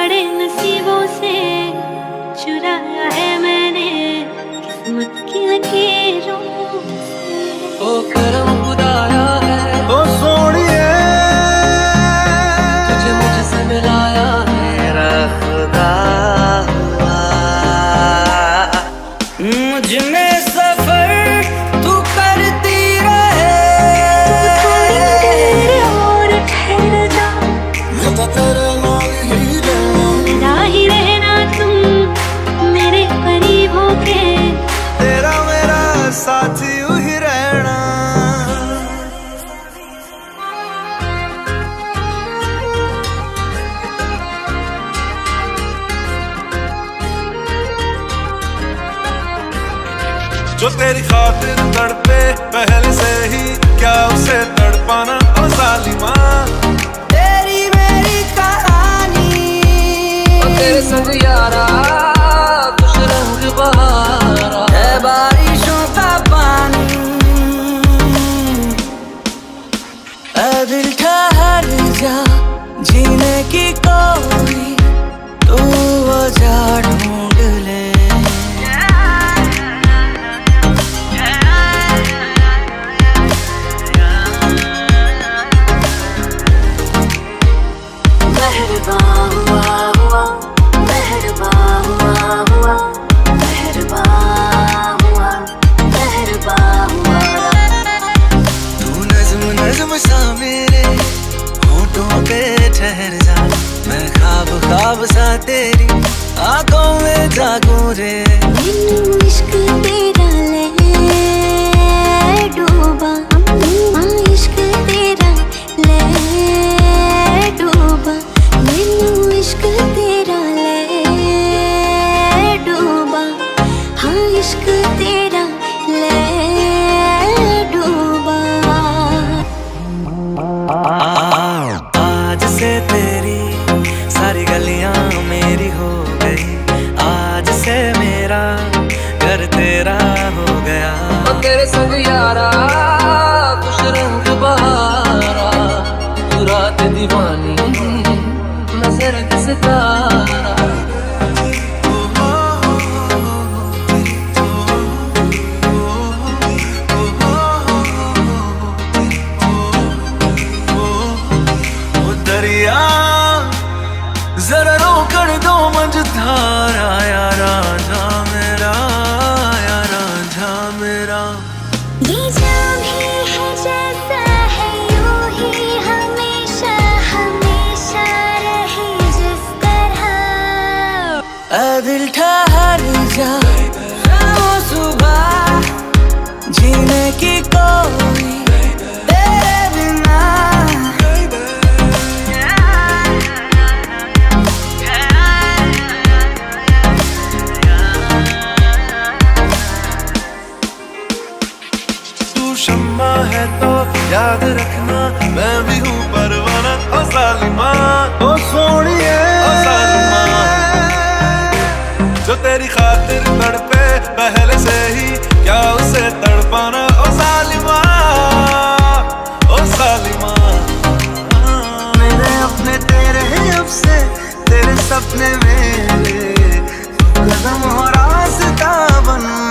बड़े नसीबों से चुराया है मैंने किस्मत की लकीरों से। ओ करम खुदाया है, ओ सोनिए तुझे मुझसे मिलाया है। मेरा खुदा हुआ मुझ में सफर तू करती रहे। और ठहर जा, मैं तो तेरे नाल ही रहूं। ना ही रहना तुम मेरे करीब होके, तेरा मेरा साथी यूं ही रहना। जो तेरी खातिर तड़पे पहले से ही, क्या उसे तड़पाना ओ जालिमा। तेरी मेरी कहानी ओ तेरे संग यारा कुछ रंग बहारा है बारिशों का पानी। ऐ दिल ठहर जा, जीने की कोई तू वजह ढूंढ ले। मेहरबान हुआ हुआ, मेहरबान हुआ हुआ, मेहरबान हुआ, मेहरबान हुआ। तू नज्म नज्म सा मेरे होठों पे ठहर जा, मैं ख्वाब ख्वाब सा तेरी आंखों में जागूं रे। मैनू इश्क तेरा ले डूबा, इश्क तेरा ले डूबा, मैनू इश्क तेरा ले डूबा, हाँ इश्क तेरा ले डूबा। आज से तेरी सारी गलियां मेरी हो गई, आज से मेरा घर तेरा हो गया। ओ तेरे संग यारा कुछ रंग बहारा, तू रात दीवानी नजर के सितारा। दरिया जरा रोकड़ दो मझधारा, या रांझा मेरा, या रांझा मेरा। ये जाम ही है जैसा है, यूं ही हमेशा हमेशा रहे जिस तरह। ऐ दिल ठहर जा, वो सुबह जीने की कोई तेरे बिना। तू शम्मा है तो याद रखना, मैं भी हूँ परवाना ओ जालिमा। ओ सोनिए ओ जालिमा, जो तेरी खातिर तड़पे पहले से ही, क्या उसे तड़पाना ओ जालिमा, ओ जालिमा। मेरे अपने तेरे अब से तेरे सपने मेरे, कदम हो रास्ता बन